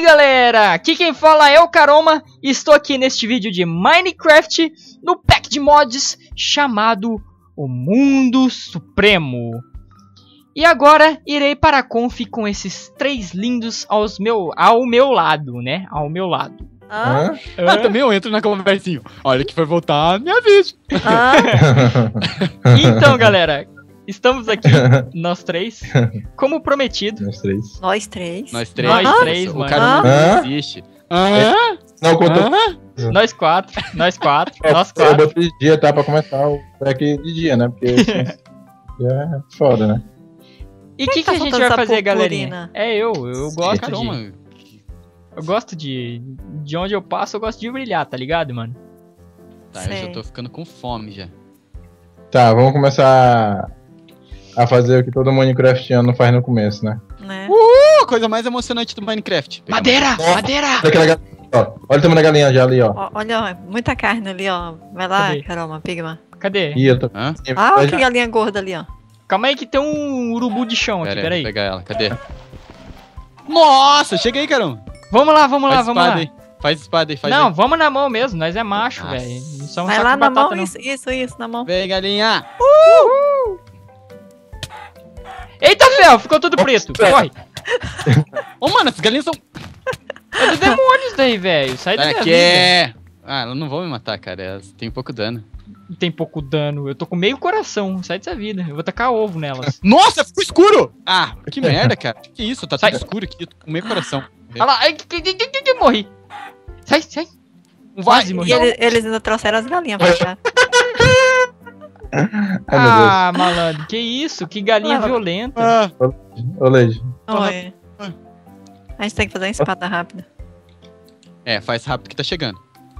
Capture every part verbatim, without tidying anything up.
galera, aqui quem fala é o Caroma e estou aqui neste vídeo de Minecraft no pack de mods chamado O Mundo Supremo. E agora irei para a conf com esses três lindos aos meu, ao meu lado, né? Ao meu lado. Ah, Ah, ah também eu entro na conversinha. Olha que vai voltar, me avise. ah. Então galera, estamos aqui, nós três, como prometido. Nós três. Nós três. Nós três. Nós três, o mano. cara Ah. não existe. Ah, Não, contou. ah, Nós quatro, nós quatro, nós Eu quatro. botei de dia, tá? Pra começar o pack de dia, né? Porque assim, é foda, né? E o Quem que, que tá a gente soltando vai essa fazer, purpurina? galerinha? É eu, eu gosto caramba. de... Eu gosto de... De onde eu passo, eu gosto de brilhar, tá ligado, mano? Tá, eu já Sei. tô ficando com fome já. Tá, vamos começar a fazer o que todo Minecraftiano faz no começo, né? Né? Uh, a coisa mais emocionante do Minecraft. Pegar Madeira! Nossa. Madeira! Olha aquela galinha, ó. Olha o tamanho da galinha já ali, ó. Ó, olha, ó, muita carne ali, ó. Vai lá, Cadê? Caroma, Pigma. Cadê? Ih, eu tô... Hã? Ah, que galinha gorda ali, ó. Calma aí que tem um urubu de chão aqui, Pera aí, peraí. vou pegar ela. Cadê? Nossa, chega aí, caramba. Vamos lá, vamos lá, Faz vamos espada lá. aí. Faz espada aí, faz Não, aí. vamos na mão mesmo, nós é macho, Nossa. velho. Não somos Vai saco lá de na batata, mão, não. isso, isso, isso, na mão. Vem, galinha. Eita, ferro, ficou tudo preto. Corre. Ô, mano, essas galinhas são... É do demônio isso daí, velho. Sai da Tá minha aqui. vida. Ah, elas não vão me matar, cara. Elas têm pouco dano. Tem pouco dano. Eu tô com meio coração. Sai dessa vida. Eu vou tacar ovo nelas. Nossa, ficou escuro! Ah, que merda, cara. Que isso? Tá Sai. tudo escuro aqui. Eu tô com meio coração. Olha lá. Ai, que- que- que- que- que- morri. Sai, sai. Quase morri. E ele- eles ainda trouxeram as galinhas pra cá. Ai, meu Ah, malandro. Que isso? Que galinha Ah. violenta. Ah, Deus. Ô, Leide. Oi. A gente tem que fazer uma espada rápida. é, faz rápido que tá chegando.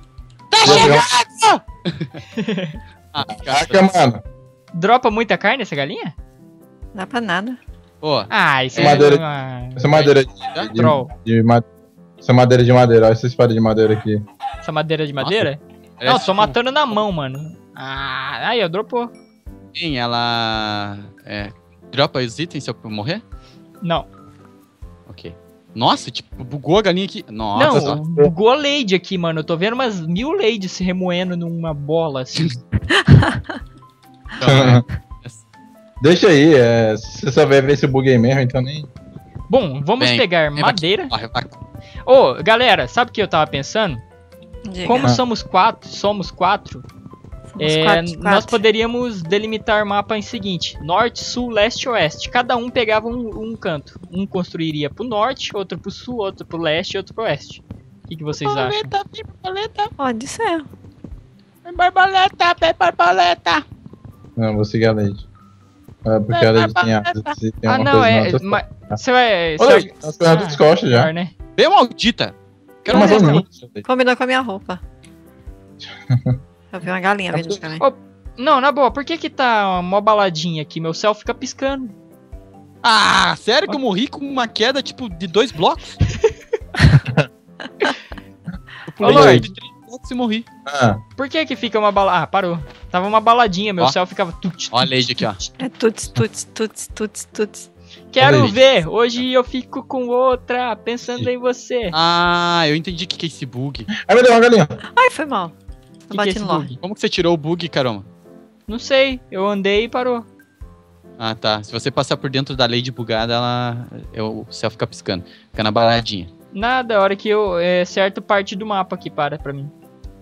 Tá Ah, Caraca, mano. Dropa muita carne essa galinha? Não dá pra nada. Pô, Ah, isso é Madeira- uma... Essa madeira de, Já? de, Troll. de ma- Essa madeira de madeira, olha essa espada de madeira aqui. Essa madeira de madeira? parece Não, tô tipo- matando na mão, mano. Ah, aí, ó, dropou. Sim, ela... É, dropa os itens se eu morrer? Não. Ok. Nossa, tipo, bugou a galinha aqui. Nossa, Não, bugou a Lady aqui, mano. Eu tô vendo umas mil Ladies se remoendo numa bola, assim. então, é. Deixa aí, é, você só vai ver esse bug aí mesmo, então nem... Bom, vamos Bem, pegar vem madeira. Corre, vai. Ô, galera, sabe o que eu tava pensando? Diga. Como Ah. somos quatro, somos quatro, Somos é, quatro de nós quatro. poderíamos delimitar o mapa em seguinte: norte, sul, leste e oeste. Cada um pegava um, um canto. Um construiria pro norte, outro pro sul, outro pro leste e outro pro oeste. O que, que vocês acham? Borboleta, vem borboleta, Pode ser. vem borboleta, vem borboleta. Não, vou seguir a Leide. É, porque a Leide tem asas e tem Ah, uma não, coisa é. nas outras Mas, você vai. Olha você aí, tá as pernas dos costas já. melhor, né? Vem, maldita. Quero Mas mais vamos uma. juntos, Leide. Combinou com a minha roupa. Eu vi uma galinha vindo de também. Ô, não, na boa, por que que tá mó baladinha aqui? Meu céu fica piscando. Ah, sério que eu morri com uma queda, tipo, de dois blocos? Eu pulei Ô, tipo, Lorde. de três blocos e morri. Ah, Por que que fica uma bala... Ah, parou. Tava uma baladinha, meu Ó. céu ficava... Tut, Ó a tut, Lady aqui, ó. tut. É tuts, tuts, tuts, tuts, tuts. Quero Lady. ver. Hoje eu fico com outra, pensando em você. Ah, eu entendi o que, que é esse bug. ai meu Deus, uma galinha. Ai, foi mal. Que Eu que é bati esse no Lorde. bug? Como que você tirou o bug, caramba? Não sei. Eu andei e parou. Ah, tá. Se você passar por dentro da Lady bugada, ela... eu- o céu fica piscando. Fica na baladinha. Nada, a hora que eu... É certo parte do mapa que para pra mim.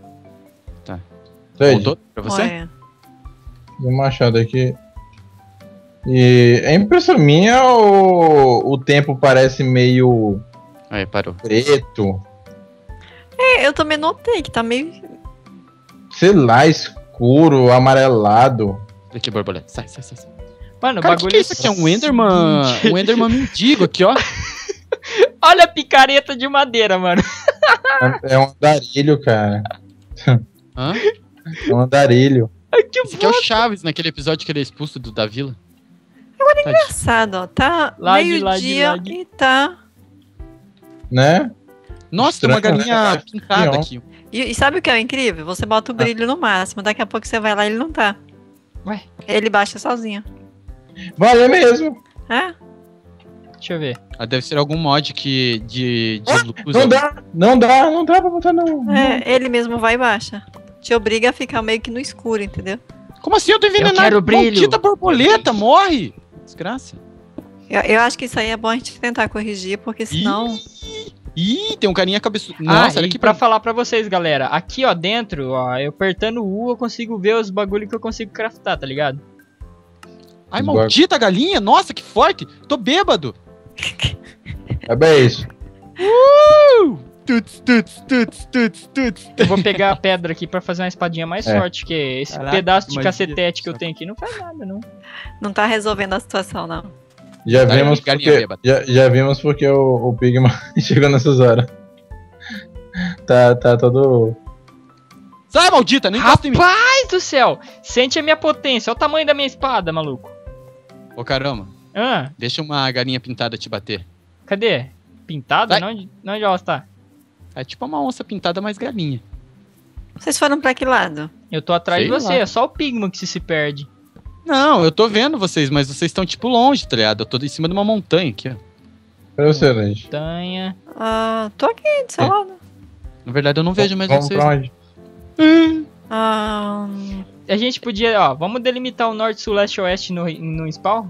Leide, Voltou pra você? Olha. deu um machado aqui. E é impressão minha ou o tempo parece meio Aí, parou. preto? É, eu também notei que tá meio... Sei lá, escuro, amarelado. Aqui, borboleta. Sai, sai, sai. sai. Mano, o Cara, o que, bagulho que é isso aqui? É um Enderman... Um Enderman mendigo aqui, ó. Olha a picareta de madeira, mano. É um andarilho, cara. Hã? É um andarilho. Que Esse aqui é o Chaves, naquele episódio que ele é expulso do, da vila. engraçado, ó. Tá Lag, meio-dia lag, lag. e tá... Né? Nossa, tem uma Estranho, né? galinha Acho que pintada não. aqui. E, e sabe o que é incrível? Você bota o brilho no máximo, daqui a pouco você vai lá e ele não tá. Ué? Ele baixa sozinho. Valeu mesmo. É? Deixa eu ver. Ah, deve ser algum mod que de, de luz. Não dá, não dá, não dá pra botar não. É, ele mesmo vai e baixa. Te obriga a ficar meio que no escuro, entendeu? Como assim eu tô envenenado? Eu quero brilho. Maldita borboleta, morre! Desgraça. Eu, eu acho que isso aí é bom a gente tentar corrigir, porque senão... Ih, tem um carinha cabeçudo. Nossa, Nossa, ah, olha e que pra falar pra vocês, galera, aqui ó dentro, ó, eu apertando o U, eu consigo ver os bagulho que eu consigo craftar, tá ligado? Ai, maldita galinha! Nossa, que forte! Tô bêbado! É bem isso. Uh! Tuts, tuts, tuts, tuts, tuts. Eu vou pegar a pedra aqui pra fazer uma espadinha mais É. forte, que esse Caraca, pedaço de mas- cacetete que eu tenho aqui não faz nada, não. Não tá resolvendo a situação, não. Já Tá, vimos galinha porque, bêbada. já, já vimos porque o, o Pigman chegou nessas horas. Tá, tá todo... Sai, maldita! Nem encosta em mim! Rapaz do céu! Sente a minha potência, olha o tamanho da minha espada, maluco. Ô, caramba, Ah, deixa uma galinha pintada te bater. cadê? Pintada? Vai. Onde, onde ela está? É tipo uma onça pintada mais galinha. Vocês foram pra que lado? Eu tô atrás Sei de você, lá. é só o Pigman que se, se perde. Não, eu tô vendo vocês, mas vocês estão tipo longe, tá ligado? Eu tô em cima de uma montanha aqui, ó. Pra você, gente. Montanha. Ah, tô aqui, do seu É. lado. Na verdade, eu não vejo mais Vamos vocês. pra onde? Ah, A gente podia, ó, vamos delimitar o norte, sul, leste e oeste no, no spawn?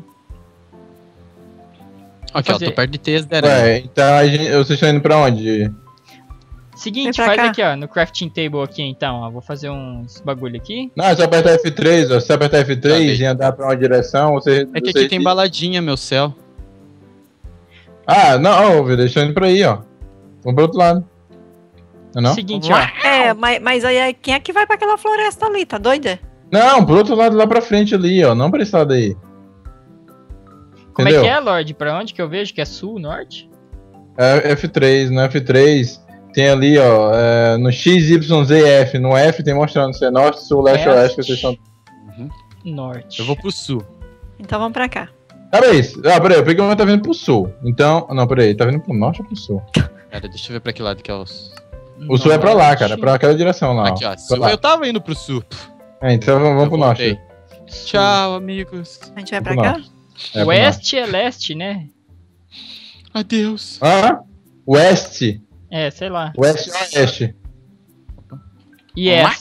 Aqui, ó, fazer- tô perto de T zero. Ué, então a gente, vocês estão indo pra onde? Seguinte, Vem pra faz cá. aqui, ó, no crafting table aqui, então, ó. Vou fazer uns bagulho aqui. Não, é só apertar F três, ó. Se você apertar F três Tá, e andar pra uma direção, você... É que você aqui tem baladinha, meu céu. Ah, não, ô, deixa eu indo pra aí, ó. Vamos pro outro lado. Não, é não? Seguinte, ó. é, mas, mas aí é- quem é que vai pra aquela floresta ali? Tá doida? Não, pro outro lado lá pra frente ali, ó. Não pra esse lado aí. Como Entendeu? é que é, Lorde? Pra onde que eu vejo? Que é sul, norte? É F três, no F três tem ali, ó, é, no X, Y, Z, F. No F tem mostrando se é norte, sul, leste, Leste. oeste, que vocês estão... Norte. Eu vou pro sul. Então vamos pra cá. Ah, peraí, ah, peraí, eu peguei uma tá vindo pro sul. Então, não, peraí, tá vindo pro norte ou pro sul? Cara, deixa eu ver pra que lado que é os... O sul é pra lá, cara, pra aquela direção lá, Aqui, ó. Pra sul- lá. Eu tava indo pro sul. É, então vamos, vamos Eu pro norte. voltei. Tchau, amigos. A gente vai pra Vamos cá? lá. É, pro norte. Oeste é leste, né? Adeus. Ah, oeste. É, sei lá. Oeste e oeste. Yes.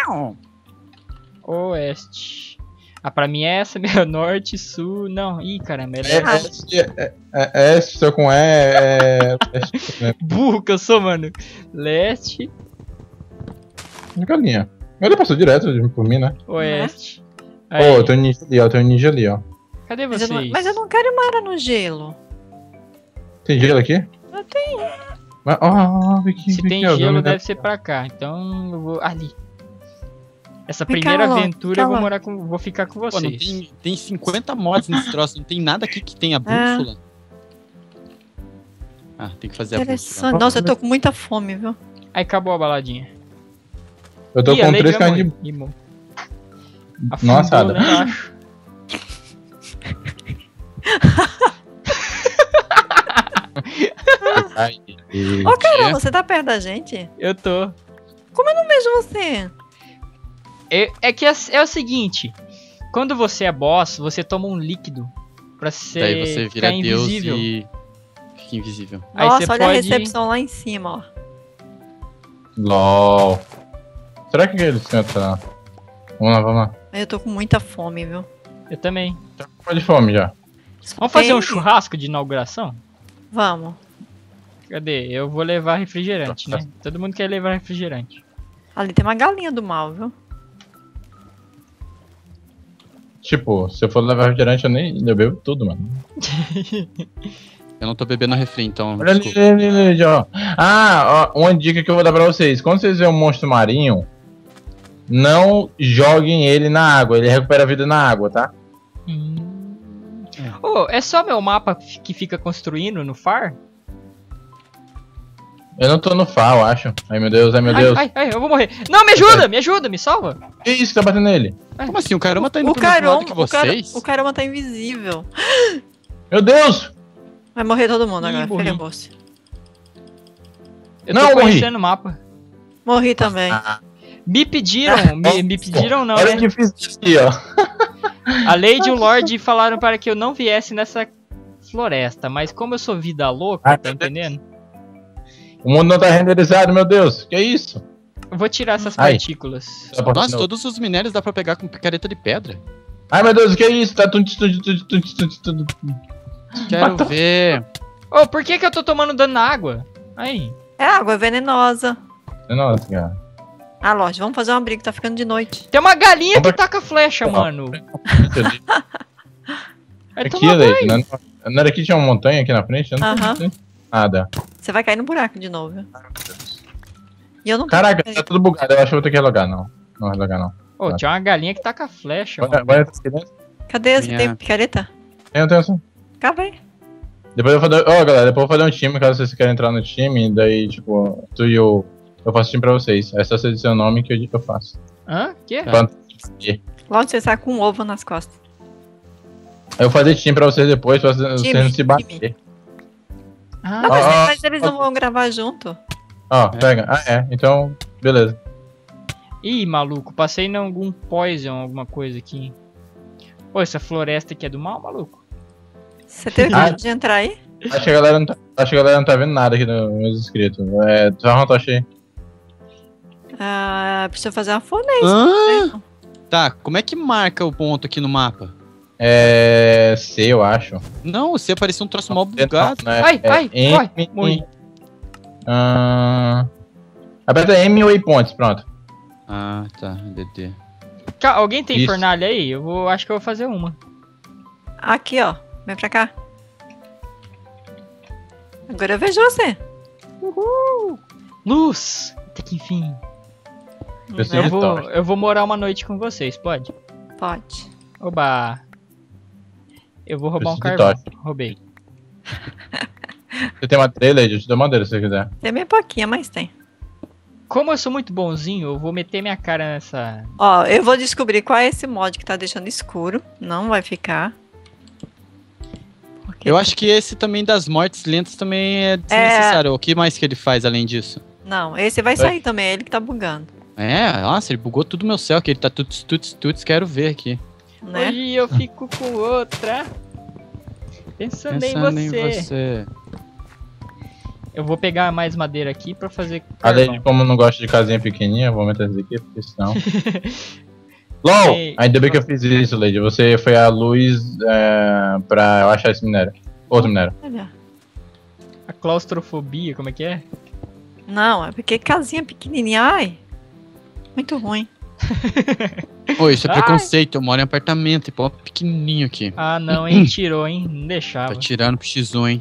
Oeste. Ah, pra mim é essa, meu. Norte, sul. Não. Ih, caramba. Ela É, é este, é, é, é, este, só com E, é... Este, né? burro que eu sou, mano. Leste, Galinha. Ele passou direto por mim, né? oeste. Ô, Aí. tem um ninja ali, ó, tem um ninja ali, ó. Cadê Mas eu, vocês? não, mas eu não quero ir morar no gelo. Tem gelo aqui? Eu tenho. Mas, ó, ó, ó, vem aqui, Se vem tem aqui, ó, gelo, vamos deve dar- ser pra cá. Então eu vou. Ali. Essa Vem cá, primeira Lolo, aventura eu vou calma. morar com. Vou ficar com Pô, não vocês. tem, tem cinquenta mods nesse troço, não tem nada aqui que tenha bússola. Ah, tem que fazer a bússola. Interessante. Nossa, eu tô com muita fome, viu? Aí acabou a baladinha. Eu tô Ih, a com Lady três vai carnes de... morrer. Ih, mo- Nossa, Afundou Ada. lá embaixo. Ai, Ô, caramba, você tá perto da gente? Eu tô. Não vejo você. É, é que é, é o seguinte. Quando você é boss, você toma um líquido pra ser, Daí você ficar vira Deus invisível. e fica invisível. Aí Nossa, você olha a pode- recepção lá em cima, ó. LOL. Será que eles tentam? Vamos lá, vamos lá. Eu tô com muita fome, viu? Eu também. Tô de fome já. Vamos fazer um Tem- churrasco de inauguração? Vamos. Cadê? Eu vou levar refrigerante, né? Todo mundo quer levar refrigerante. Ali tem uma galinha do mal, viu? Tipo, se eu for levar refrigerante, eu nem eu bebo tudo, mano. Eu não tô bebendo refri, então. Olha ali, desculpa. ali, ali, ali, ó. Ah, ó, uma dica que eu vou dar pra vocês. Quando vocês verem um monstro marinho, não joguem ele na água. Ele recupera a vida na água, tá? Hum. Oh, é só meu mapa que fica construindo no far? Eu não tô no F A, eu acho. Ai, meu Deus, ai, meu Ai, Deus. ai, ai, eu vou morrer. Não, me ajuda, me ajuda, me salva. Que isso que tá batendo nele? Como assim? O caramba tá indo O pro mesmo lado caramba, que o, cara, vocês? o caramba tá invisível. Meu Deus! Vai morrer todo mundo Ih, agora, morri. ferrou-se. Eu Não, tô morri. conhecendo o mapa. Morri também. Me pediram, me, me pediram não, Olha né? que difícil aqui, ó. A Lady e o Lorde falaram para que eu não viesse nessa floresta, mas como eu sou vida louca, Ah, tá entendendo? O mundo não tá renderizado, meu Deus. Que isso? Eu vou tirar essas Ai. partículas. Nossa, todos os minérios dá pra pegar com picareta de pedra. Ai, meu Deus, que isso? Tá tudo, tudo, tudo, tudo, tudo, tudo. Quero ver. Ô, por que que eu tô tomando dano na água? Aí. É água venenosa. Nossa, cara. Ah, Lorde, vamos fazer uma briga, tá ficando de noite. Tem uma galinha que Vamos- taca flecha, Não. mano. Vai Aqui, tomar Leide, banho. não, não era aqui tinha uma montanha aqui na frente? Eu não Aham. sei nada. Você vai cair no buraco de novo, viu? E eu não Caraca, tá tudo bugado. Eu acho que eu vou ter que relogar, não. Não relogar, não. Ô, tinha uma galinha que taca flecha, Vai, mano. vai, vai. Cadê? Você Minha- tem picareta? Tenho, tenho sim. Cá, vai. Depois eu vou fazer. Ó, galera, depois eu vou fazer um time, caso vocês querem entrar no time. Daí, tipo, tu e eu. Eu faço time pra vocês. É só você dizer o nome que eu, que eu faço. Hã? Que? Tá. Quanto- Lorde, você sai com um ovo nas costas. Eu vou fazer time pra vocês depois, pra vocês Time, vocês não se time. bater. Ah, Não, mas, Ah, mas eles não vão gravar junto. Ó, pega. Ah, é. Então, beleza. ih, maluco, passei em algum poison, alguma coisa aqui. Pô, essa floresta aqui é do mal, maluco? Você teve Ah. coragem de entrar aí? Acho que a galera não tá, acho que a galera não tá vendo nada aqui nos meus inscritos. É, só uma tocha aí. Ah, precisa fazer uma forneza. Ah, tá, como é que marca o ponto aqui no mapa? É. C, eu acho. Não, você apareceu um troço mal bugado. Não, é- Ai, é ai, M, ai, morri. Ah, aperta M e waypoints, pronto. Ah, tá, D D. Ca- Alguém tem Isso. fornalha aí? Eu vou, acho que eu vou fazer uma. Aqui, ó. Vem pra cá. Agora eu vejo você. Luz! Até que enfim. Preciso Eu de vou, tocha. eu vou morar uma noite com vocês, pode? Pode. Oba! Eu vou roubar um Preciso de carvão. tocha. Roubei. Você tem madeira, Lady? Eu te dou madeira se você quiser. Tem bem pouquinha, mas tem. Como eu sou muito bonzinho, eu vou meter minha cara nessa... Ó, eu vou descobrir qual é esse mod que tá deixando escuro. Não vai ficar. Porque- Eu acho que esse também das mortes lentas também é desnecessário. O que mais que ele faz além disso? Não, esse vai sair também, é ele que tá bugando. É, nossa, ele bugou tudo meu céu, que ele tá tuts, tuts, tuts, quero ver aqui. Né? Hoje eu fico com outra. Pensando, Pensando em, você. em você. Eu vou pegar mais madeira aqui pra fazer A Lady, carvão. como não gosta de casinha pequenininha, eu vou meter essa aqui, porque senão. LOL! Ei. Ainda bem que eu fiz isso, Lady. Você foi a luz é, pra eu achar esse minério. Outro minério. Olha. A claustrofobia, como é que é? Não, é porque casinha pequenininha. Ai, muito ruim. Ô, isso é Ai. preconceito, eu moro em apartamento, e pô, pequenininho aqui. Ah, não, hein? Tirou, hein? Não deixava. Tá tirando pro X um, hein.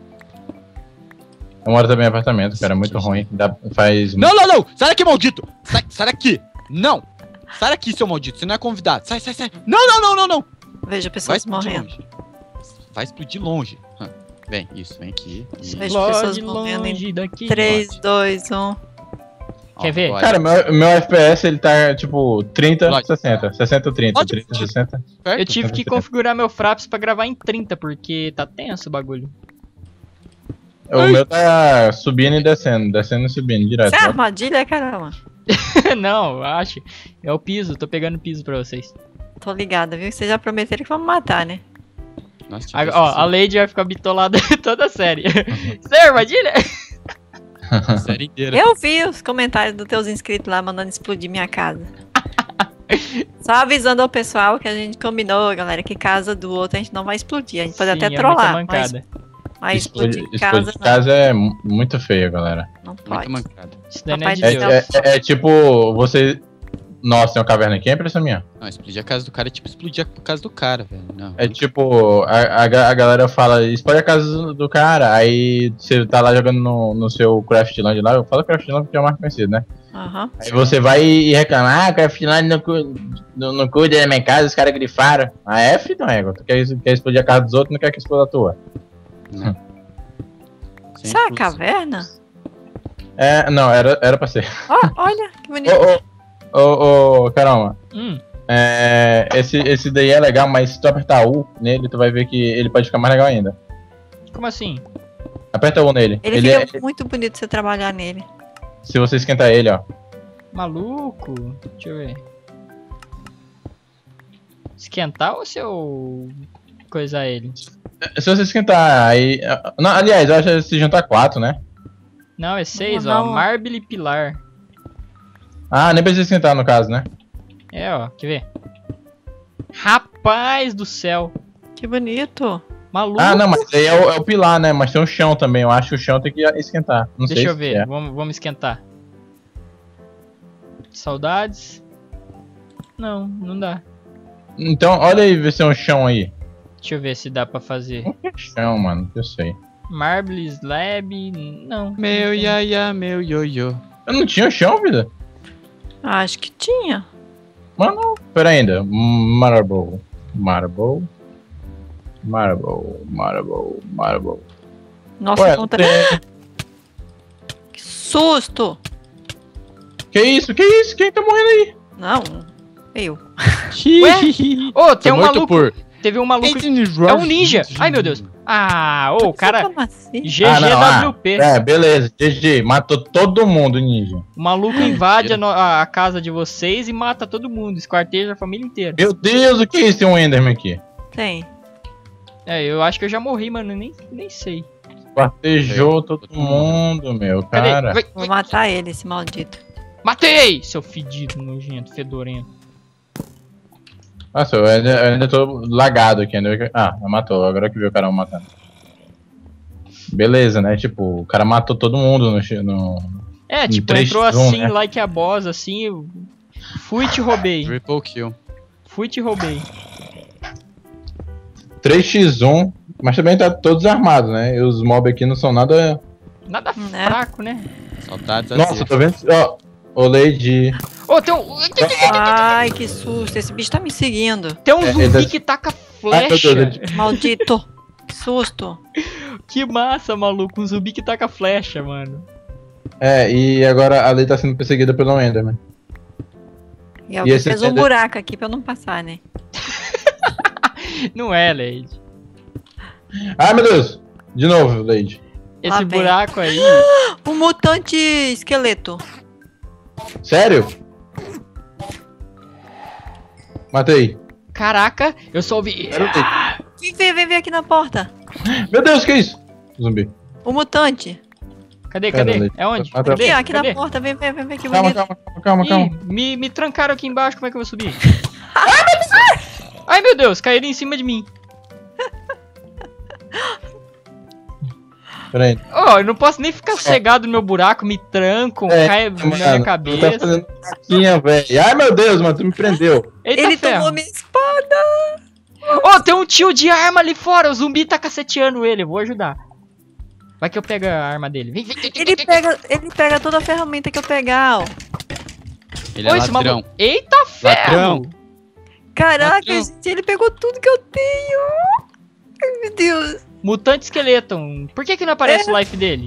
Eu moro também em apartamento, cara. É muito ruim. Dá, faz. Não, não, não! Sai daqui, maldito! Sai, sai daqui! Não! Sai daqui, seu maldito, você não é convidado. Sai, sai, sai! Não, não, não, não, não! Vejo Vai pessoas explodir morrendo. longe. Vai explodir longe. Hã. Vem, isso, vem aqui. Isso. Vejo pessoas Longe, morrendo em longe daqui. três, dois, um. Quer ver? Ó, Cara, meu, meu F P S ele tá tipo trinta, Lógico. sessenta. sessenta, trinta. Pode- trinta, sessenta. perto. Eu tive que configurar meu Fraps pra gravar em trinta, porque tá tenso o bagulho. O meu tá subindo e descendo. Descendo e subindo direto. Isso é armadilha, caramba. Não, eu acho. É o piso, tô pegando piso pra vocês. Tô ligada, viu? Vocês já prometeram que vão me matar, né? Nossa, A, deixa eu ó, ver a Lady vai ficar bitolada toda a série. Isso é armadilha? se- a série inteira. Eu vi os comentários dos teus inscritos lá mandando explodir minha casa. Só avisando ao pessoal que a gente combinou, galera, que casa do outro a gente não vai explodir. A gente pode Sim, até é muita trollar, mas, mancada. mas Explodir, explodir explodir casa, casa é mu- muito feio, galera. não, não Muita pode. mancada. Isso daí não é Papai de do É, Deus. céu. é- é- é tipo, você. Nossa, tem uma caverna aqui, é impressão minha. Não, explodir a casa do cara é tipo explodir a casa do cara, velho. Não. É tipo, a, a, ga- a galera fala, explode a casa do, do cara, aí você tá lá jogando no, no seu Craftland lá, eu falo Craftland porque é o mais conhecido, né? Aham. Aí você vai e reclama, ah, Craftland não, cu- não, não cuida da minha casa, os caras grifaram. Ah, é, filho, égua, tu quer, quer explodir a casa dos outros, não quer que exploda a tua. Não. Sem Isso é a explosão. caverna? É, não, era, era pra ser. Ó, olha, que bonito. Ô, ô, ô, ô, caramba. Hum, É, esse, esse daí é legal, mas se tu apertar U nele, tu vai ver que ele pode ficar mais legal ainda. como assim? Aperta U nele. Ele, Ele fica é- muito bonito você trabalhar nele. se você esquentar ele, ó. Maluco? Deixa eu ver. Esquentar ou se eu coisar ele? Se você esquentar aí. Não, aliás, eu acho que se juntar quatro, né? Não, é seis, Não, ó. não. Marble e pilar. Ah, nem precisa esquentar no caso, né? É, ó. Quer ver? Rapaz do céu. Que bonito. Maluco. Ah, não, mas aí é o, é o pilar, né? Mas tem o chão também. Eu acho que o chão tem que esquentar. Não Deixa sei eu se ver. é. Vamos, vamos esquentar. Saudades. Não, não dá. Então, olha aí, vê se tem um chão aí. Deixa eu ver se dá pra fazer. Não tem chão, mano. Eu sei. Marble, slab. Não. Meu iaia, meu ioiô. Eu não tinha chão, vida? Acho que tinha. Mano, pera ainda. Marble. Marble. Marble. Marble. Marble. Nossa, Ué, conta. tem- Que susto! Que isso? Que isso? Quem tá morrendo aí? Não, eu. Ô, tem Foi um morto maluco. por... Teve um maluco. É um ninja. Ai, meu Deus. Ah, ô, o cara. Como assim? G Ah, G não, W P. É, beleza. G G. Matou todo mundo, ninja. O maluco invade a, no- a- a casa de vocês e mata todo mundo. Esquarteja a família inteira. Meu Deus, o que é isso? Tem um Enderman aqui. Tem. É, eu acho que eu já morri, mano. Nem, nem sei. Quartejou todo mundo, meu. Cadê? Cara. Vai, Vou vai. matar ele, esse maldito. Matei! Seu fedido, nojento, fedorento. Nossa, eu ainda, eu ainda tô lagado aqui. Ainda... Ah, matou. Agora que viu o cara matando. Beleza, né? Tipo, o cara matou todo mundo no. chi- no... É, Em tipo, três entrou por um, assim, né? like a boss, assim. Eu fui e te roubei. Triple kill. Fui e te roubei. três por um. Mas também tá todos armados, né? E os mobs aqui não são nada. Nada Né? fraco, né? Saudades Nossa, assim. tô vendo. Ó, o Lady. Ô, tem um. Ai, que susto. Esse bicho tá me seguindo. Tem um É, zumbi ele tá- que taca Ai, meu Deus, flecha. ele- Maldito. Que susto. Que massa, maluco. Um zumbi que taca flecha, mano. É, e agora a Lady tá sendo perseguida pelo Enderman. E alguém esse fez um Ender- buraco aqui pra eu não passar, né? Não é, Lady. Ai, meu Deus! De novo, Lady. Esse Lá vem. buraco aí. Um mutante esqueleto. Sério? Matei. Caraca, eu só ouvi. Era o Lady. Vem ver, vem ver aqui na porta. Meu Deus, que isso? Zumbi. O mutante. Cadê, Pera, cadê? Lady. É onde? Mata- Cadê? Aqui, ó, aqui Cadê? na porta. Vem ver, vem ver que Calma, bonito. calma, calma, calma, Ih, calma. me, me trancaram aqui embaixo, como é que eu vou subir? Ai, meu Deus, caíram em cima de mim. Pera aí. Ó, eu não posso nem ficar cegado no meu buraco, me trancam, É, cai na minha Mano, tu cabeça. tá fazendo faquinha, velho. Ai, meu Deus, mano, tu me prendeu. Eita Ele ferro. tomou minha espada. Ó, tem um tio de arma ali fora, o zumbi tá caceteando ele, eu vou ajudar. Vai que eu pego a arma dele. Vem, vem, vem, vem, Ele vem. pega, ele pega toda a ferramenta que eu pegar, ó. Ele é Ô, esse ladrão. maluco- Eita ferro! Ladrão. Caraca, Ladrão. gente, ele pegou tudo que eu tenho. Ai, meu Deus. Mutante Skeleton. Por que que não aparece o life dele?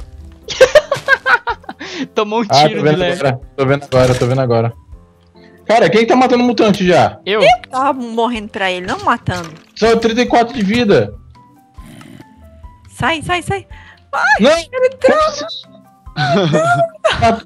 Tomou um Ah, tô tiro de vendo leve. agora. Tô vendo agora, tô vendo agora. Cara, quem tá matando o mutante já? Eu? Tava morrendo pra ele, não matando. Só trinta e quatro de vida. Sai, sai, sai. Não! Como assim?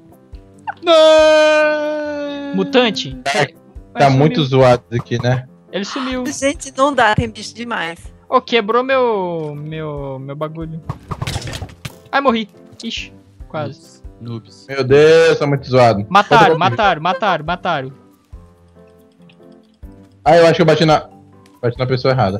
Não! Mutante. Tá, Mas tá sumiu. muito zoado isso aqui, né? Ele sumiu. Gente, não dá, tem bicho demais. Ô, quebrou meu. meu. meu bagulho. Ai, morri. Ixi, quase. Noobs. Meu Deus, tá muito zoado. Mataram, Outra- mataram, mataram, mataram. Ah, eu acho que eu bati na. Bati na pessoa errada.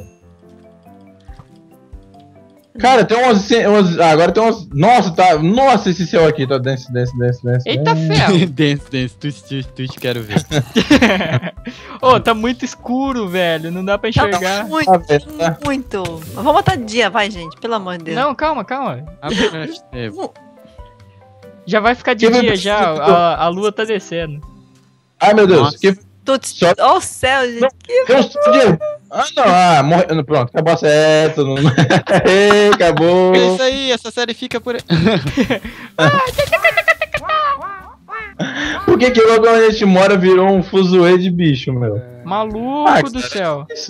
Cara, tem umas. umas ah, agora tem umas. Nossa, tá. Nossa, esse céu aqui tá denso, denso, denso, denso. Eita denso. ferro. dance, dance, twist, twist, twist, quero ver. Ô, tá muito escuro, velho. Não dá pra enxergar. Tá muito, Ah, velho, tá. muito. Vamos botar dia, vai, gente, pelo amor de Deus. Não, calma, calma. Apenas é, Já vai ficar de Que dia vai- já. A, a lua tá descendo. Ai, meu Deus. Nossa. Que... Tudo... Só- Ó o céu, gente. Que... Deus, Deus. Ah, não. Ah, morre. Pronto, acabou a seta. Não... Ei, acabou. é isso aí, essa série fica por. Por que que logo onde a gente mora virou um fuzuê de bicho, meu? Maluco Ah, do cara, céu. isso-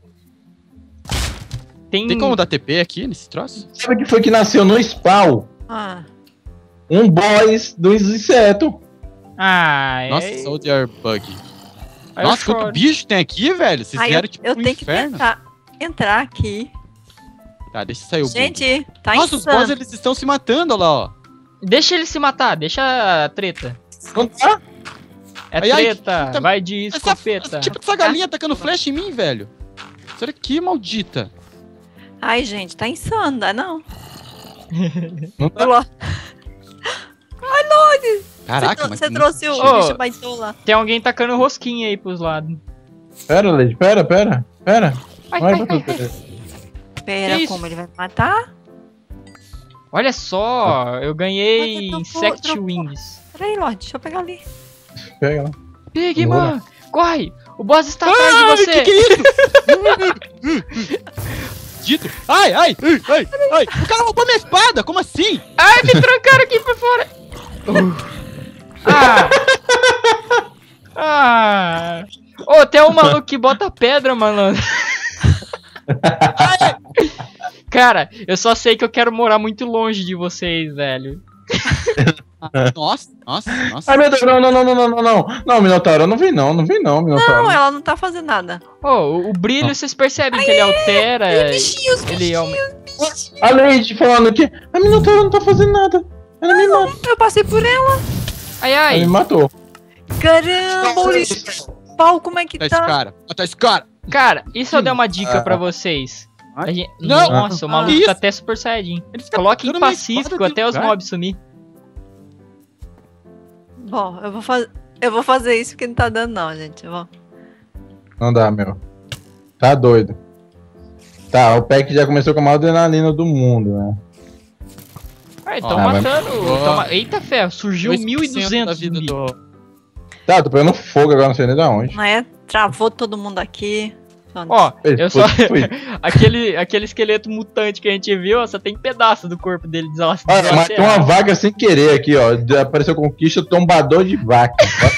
Tem. Tem como dar T P aqui nesse troço? Sabe o que foi que nasceu no spawn? Ah, Um boss dos insetos. Ah, é. Nossa, Soldier Bug. Aí eu Nossa, quanto choro. bicho tem aqui, velho? Vocês aí eu, vieram tipo eu pro tenho que inferno. tentar entrar aqui Tá, deixa sair o bug. Gente, tá Nossa, os insano. boss eles estão se matando, olha lá, ó. Deixa ele se matar, deixa a treta. Não tá? É Ai, ai, treta, que- vai de Essa, escopeta. tipo essa galinha atacando flecha em mim, velho. Será que maldita? Ai, gente, tá insano, dá não. Não tá. Olha lá. Caraca, Você mas... você trouxe o Ô. bicho baitola lá. Tem alguém tacando rosquinha aí pros lados. Pera, Lady, pera, pera, pera. Ai, Vai ai, pra ai, tu, ai. pera. Pera, Que isso? como ele vai me matar? Olha só, eu ganhei Mas eu tô- Insect tô- Wings. Peraí, Lorde, deixa eu pegar ali. Pega lá. Pigman, corre! O boss está atrás de Ai, você! que que é isso? Dito. Ai, ai, ai, ai, ai. O cara roubou minha espada, como assim? Ai, me trancaram aqui pra fora! Uh. Ah! Ah! Ô, tem um maluco que bota pedra, malandro. Cara, eu só sei que eu quero morar muito longe de vocês, velho. Nossa, nossa, nossa. Ai, meu Deus, não, não, não, não, não, não, não. Não, Minotauro, não vem não, não vem não, Minotauro. Não, ela não tá fazendo nada. Ô, o, o brilho, vocês percebem que ele altera. Bichinhos, Ele é um- A Lady falando que a Minotauro não tá fazendo nada. Ela me matou. Eu passei por ela. Ai, Ela ai. me matou. Caramba, olha esse pau, como é que Tá esse tá? cara, tá esse cara. Cara, e se eu der uma dica pra vocês? A gente- Não. Nossa, o maluco Ah, tá isso. até super saiyajin. Ele fica Coloque em tacando minha pacífico espada até no os lugar. mobs sumir. Bom, eu vou fazer. Eu vou fazer isso porque não tá dando não, gente. Eu vou... Não dá, meu. Tá doido. Tá, o pack já começou com a maior adrenalina do mundo, né? Ai, tão Ah, mas- matando. Ó. tão ma- Eita ferro, surgiu dois por mil e cento duzentos da vida zumbi. do... Tá, tô pegando fogo agora, não sei nem da onde. Não é? Travou todo mundo aqui. Pronto. Ó, Foi- eu só. foi- foi. aquele, aquele esqueleto mutante que a gente viu, ó, só tem pedaço do corpo dele desla- Olha, matei uma deslacerado. vaca sem querer aqui, ó. Apareceu conquista tombador de vaca.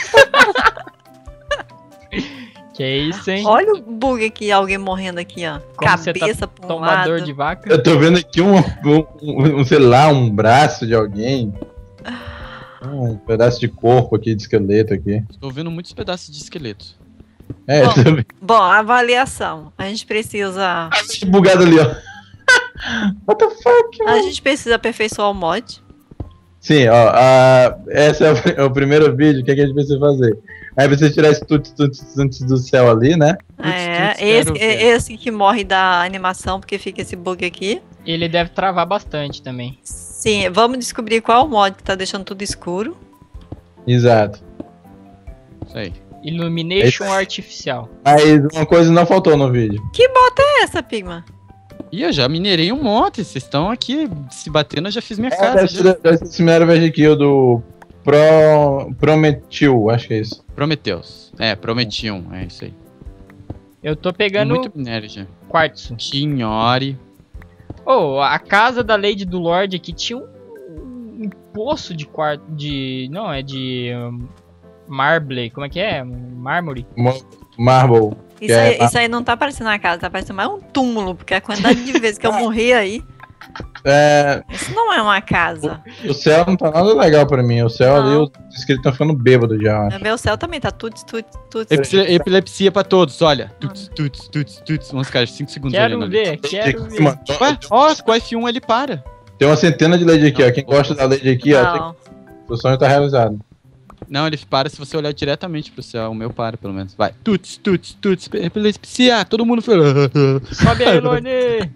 Que isso, hein? Olha o bug aqui, alguém morrendo aqui, ó. Como você tá Cabeça pra um Tombador lado. de vaca. Eu tô vendo aqui um, um, um, sei lá, um braço de alguém. Um pedaço de corpo aqui, de esqueleto aqui. Tô vendo muitos pedaços de esqueleto. É, Bom. tô vendo. Bom, avaliação. A gente precisa. Bugado ali, ó. What the fuck? A gente precisa aperfeiçoar o mod. Sim, ó, a, esse é o, é o primeiro vídeo, o que, é que a gente precisa fazer? Aí você tirar esse tuts, tuts, tuts do céu ali, né? É, tuts, esse, quero ver. esse que morre da animação, porque fica esse bug aqui. Ele deve travar bastante também. Sim, vamos descobrir qual o mod que tá deixando tudo escuro. Exato. Isso aí. Illumination artificial. Aí uma coisa não faltou no vídeo. Que bota é essa, Pigma? Ih, eu já minerei um monte. Vocês estão aqui se batendo, eu já fiz minha É, casa. deve já. ser- deve ser esse minério verde aqui, o do Pro, Prometil, acho que é isso. Prometeus. É, prometiam. É isso aí. Eu tô pegando Muito minério já. quartzo. Quinhore. Oh, a casa da Lady do Lorde aqui tinha um, um poço de quartzo. De. Não, é de. Um, marble. Como é que é? Mármore. Mo- Marble. Isso, é, aí, isso aí não tá parecendo uma casa, tá parecendo mais um túmulo, porque a quantidade de vezes que eu morri aí, É, isso não é uma casa. o céu não tá nada legal pra mim. O céu ali, Não. os inscritos estão ficando bêbados já, acho. Meu céu também tá tudo, tudo, tudo. Epilepsia, epilepsia pra todos, olha. Tuts, tuts, tuts, tuts. Vamos ficar cinco segundos Quero olhando ali. ver, quero ver. Mano, Ué, ó, com o F um ele para. tem uma centena de LED aqui, ó. Quem gosta da LED aqui, ó, tem- Não. o sonho tá realizado. Não, ele para se você olhar diretamente pro céu. O meu para, pelo menos. Vai. Tuts, tuts, tuts. Epilepsia. Todo mundo fala. Sobe aí, Lorde!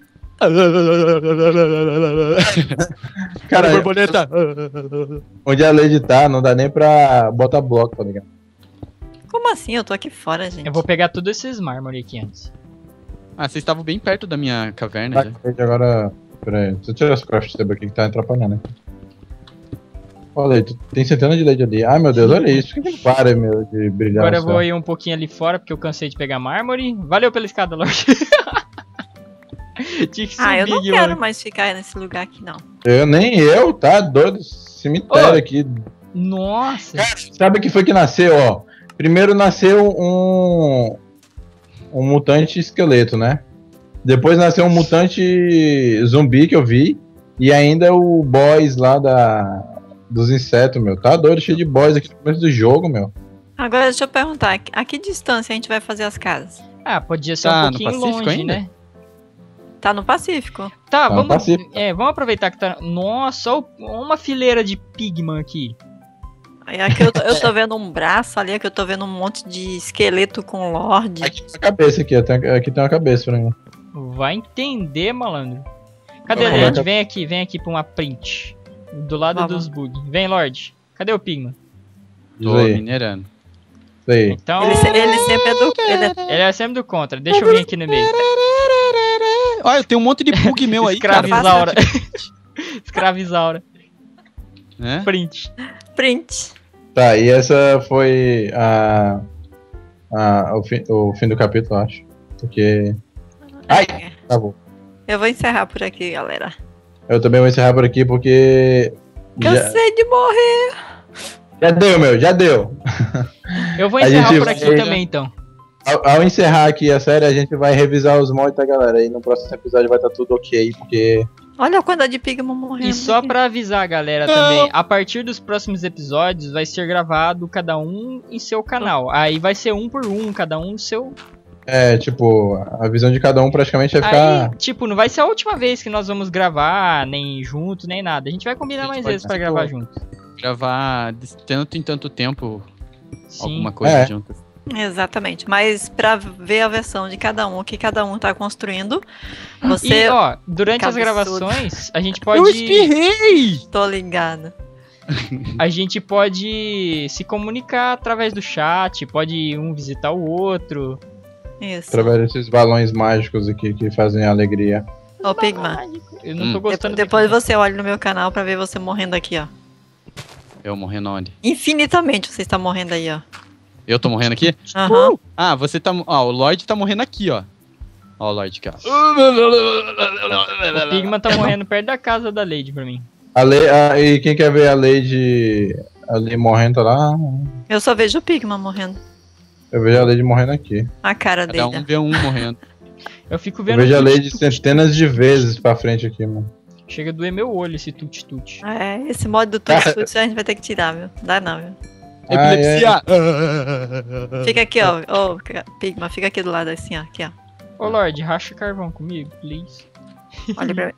Cara, borboleta. onde a LED tá, não dá nem pra botar bloco, tá ligado? Como assim? Eu tô aqui fora, gente. Eu vou pegar todos esses mármore aqui antes. Ah, vocês estavam bem perto da minha caverna já. Tá, LED agora. Pera aí, deixa eu tirar os craft tab aqui que tá atrapalhando, né? Olha aí, tu- tem centena de LED ali. Ai meu Deus, olha isso. Por que que não para, meu, de brilhar? Agora eu no céu? vou ir um pouquinho ali fora, porque eu cansei de pegar mármore. Valeu pela escada, Lorde. Tinha que subir, Ah, eu não Guilherme. quero mais ficar nesse lugar aqui, não. Eu nem eu, tá doido. Cemitério Ô. aqui. Nossa. Sabe o que foi que nasceu, ó? Primeiro nasceu um. Um mutante esqueleto, né? Depois nasceu um mutante zumbi que eu vi. E ainda o boss lá da. Dos insetos, meu. Tá doido, cheio de boss aqui no começo do jogo, meu. Agora deixa eu perguntar, a que distância a gente vai fazer as casas? Ah, podia ser Tá um no pouquinho Pacífico longe, ainda? né? Tá no Pacífico. Tá, Tá no vamos, Pacífico. é, vamos aproveitar que tá... Nossa, ó, uma fileira de pigman aqui. Aí aqui eu tô, eu tô vendo um braço ali, aqui eu tô vendo um monte de esqueleto com Lorde. Aqui tem uma cabeça aqui, ó. Tem- Aqui tem uma cabeça pra mim. Vai entender, malandro. Cadê Vamos a lá. Lorde? Vem aqui, vem aqui pra uma print. Do lado Vamos. dos bugs. Vem, Lorde. Cadê o pigman? Isso Tô aí, minerando. isso aí. Então, Ele, se- ele sempre é do. Ele é- ele é sempre do contra. Deixa eu vir aqui no meio. Olha, tem um monte de bug meu aí, cara. Escravizaura. Escravizaura. Né? Print. print. Tá, e essa foi a, a, o, fim, o fim do capítulo, eu acho. Porque. Ai! Tá bom. Eu vou encerrar por aqui, galera. Eu também vou encerrar por aqui porque. Já, Cansei de morrer. já deu, meu, já deu. Eu vou A encerrar gente por aqui vai- também, então. Ao, ao encerrar aqui a série, a gente vai revisar os mods, tá, galera? E no próximo episódio vai estar tudo ok, porque. Olha a quantidade de pigman morrendo. E só aqui. pra avisar a galera também, a partir dos próximos episódios vai ser gravado cada um em seu canal. Aí vai ser um por um, cada um no seu. É, tipo, a visão de cada um praticamente vai ficar. Aí, tipo, não vai ser a última vez que nós vamos gravar, nem junto, nem nada. A gente vai combinar A gente mais pode, vezes pra tipo, gravar junto. Gravar de tanto em tanto tempo Sim. alguma coisa É. junto. Exatamente. Mas pra ver a versão de cada um, o que cada um tá construindo, você. E, ó, durante as Cabeçudo. gravações, a gente Eu pode. espirrei! Tô ligada. A gente pode se comunicar através do chat, pode um visitar o outro. Isso. Através desses balões mágicos aqui que fazem alegria. Ô, Pigman. Eu não tô Hum. gostando. Depo- Depois você olha no meu canal pra ver você morrendo aqui, ó. Eu morrendo onde? Infinitamente você está morrendo aí, ó. Eu tô morrendo aqui? Aham. Ah, você tá. Ó, o Lorde tá morrendo aqui, ó. Ó, o Lorde aqui, ó. O Pigman tá morrendo perto da casa da Lady pra mim. A Le... a- E quem quer ver a Lady ali morrendo tá lá? Eu só vejo o Pigman morrendo. Eu vejo a Lady morrendo aqui. A cara Cada dele. um vê um morrendo. Eu fico Eu vendo. vejo a tut, Lady tut, centenas de vezes pra frente aqui, mano. Chega a doer meu olho esse tut-tut. É, esse modo do Tuts Tuts a gente vai ter que tirar, viu? Dá não, viu? Ah, Epilepsia! Fica aqui, ó. Ô, Pigman, fica aqui do lado assim, ó. Aqui, ó. Ô Lorde, racha carvão comigo, please. Olha pra mim.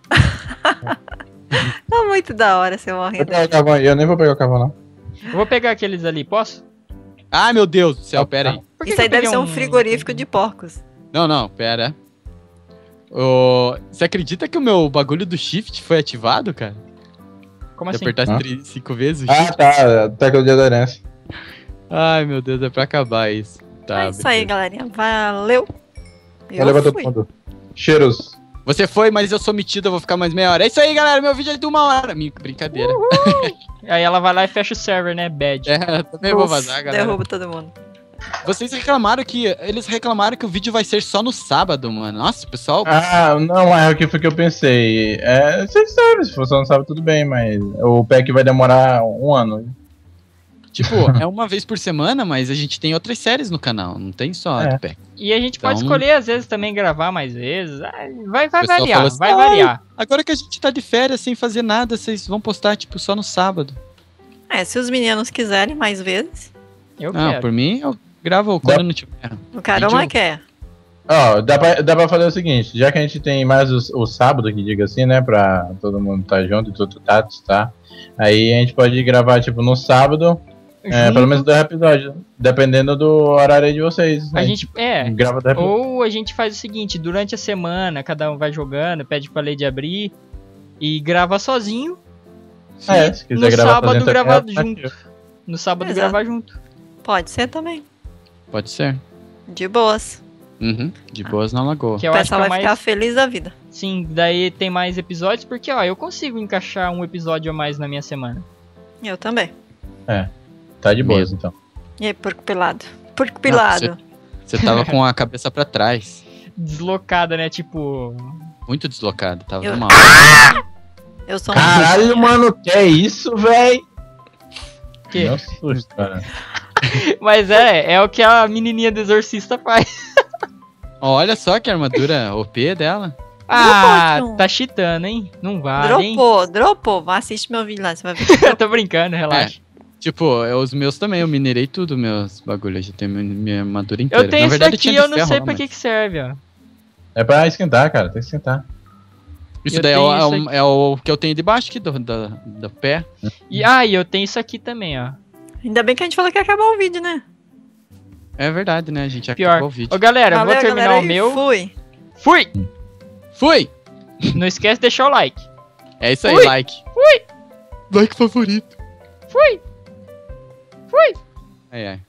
Tá muito da hora você Vou morrendo. pegar o carvão aí. Eu nem vou pegar o carvão, não. Eu vou pegar aqueles ali, posso? Ai, meu Deus do céu, pera aí. Por que Isso que aí eu deve peguei ser um frigorífico de porcos. Não, não, pera. Ô, você acredita que o meu bagulho do shift foi ativado, cara? Como Se assim? apertasse Hã? três, cinco vezes o Ah, shift. tá. Tecla de aderência. Ai, meu Deus, é pra acabar isso. Tá, é isso aí, beleza. galerinha. Valeu. Eu Valeu pra todo fui. mundo. Cheiros. Você foi, mas eu sou metido, eu vou ficar mais meia hora. É isso aí, galera. Meu vídeo é de uma hora. Minha brincadeira. Aí ela vai lá e fecha o server, né? Bad. É, também vou Uf, vazar, galera. Derruba todo mundo. Vocês reclamaram que. Eles reclamaram que o vídeo vai ser só no sábado, mano. Nossa, pessoal. Ah, não, é o que foi que eu pensei. É, vocês sabem, se você não sabe, tudo bem, mas o pack vai demorar um ano. Tipo, é uma vez por semana, mas a gente tem outras séries no canal. Não tem só É. do pack. E a gente pode Então- escolher, às vezes, também gravar mais vezes. Ah, Vai, vai O pessoal variar, falou assim, vai "Ai, variar. Agora que a gente tá de férias sem fazer nada, vocês vão postar, tipo, só no sábado. É, se os meninos quiserem mais vezes, Eu Não, quero. por mim, eu gravo quando não tiver. o Caroma Vídeo- quer. Ó, dá pra, dá pra fazer o seguinte, já que a gente tem mais o, o sábado, que diga assim, né, pra todo mundo tá junto e tudo tá, tá, aí a gente pode gravar, tipo, no sábado, é, Junto, pelo menos dois episódios, dependendo do horário aí de vocês. a gente, é, grava dois episódios. ou a gente faz o seguinte, durante a semana, cada um vai jogando, pede pra Lady abrir e grava sozinho. É, e se quiser no gravar sábado fazendo gravar também, junto. No sábado Exato. gravar junto. Pode ser também. Pode ser. De boas. Uhum. De boas na lagoa. Que eu o acho que pessoal é vai mais. ficar feliz da vida. Sim, daí tem mais episódios, porque ó, eu consigo encaixar um episódio a mais na minha semana. Eu também. Tá de boas, Mesmo. então. E aí, porco pelado? Porco pilado. Você tava com a cabeça pra trás. Deslocada, né? Tipo. Muito deslocado. Tava Eu- mal. Eu sou um. Caralho, mano, que é isso, véi? Que? Não susto, cara. Mas é, é o que a menininha do exorcista faz. Olha só que armadura O P dela. Ah, Dropou, tá cheatando, hein? Não vale, hein? Dropou, dropou. Vai assistir meu vídeo lá, você vai ver. Eu tô brincando, relaxa. Tipo, é os meus também, eu minerei tudo, meus bagulhos. Já tenho minha, minha armadura inteira. Eu tenho Na isso verdade, aqui, tinha de eu não ferro sei lá, pra mas- que que serve, ó. É pra esquentar, cara, tem que esquentar. Isso Eu daí é tenho o, é, isso o, é o que eu tenho debaixo aqui do, da, do pé. E, ah, e eu tenho isso aqui também, ó. Ainda bem que a gente falou que ia acabar o vídeo, né? É verdade, né? A gente Pior. acabou o vídeo. Ô, galera, eu vou Valeu, terminar galera, o e meu. Fui. Fui! Fui! Não esquece de deixar o like. É isso aí, Fui! like. Fui! Like favorito. Fui! Fui! Ai, ai.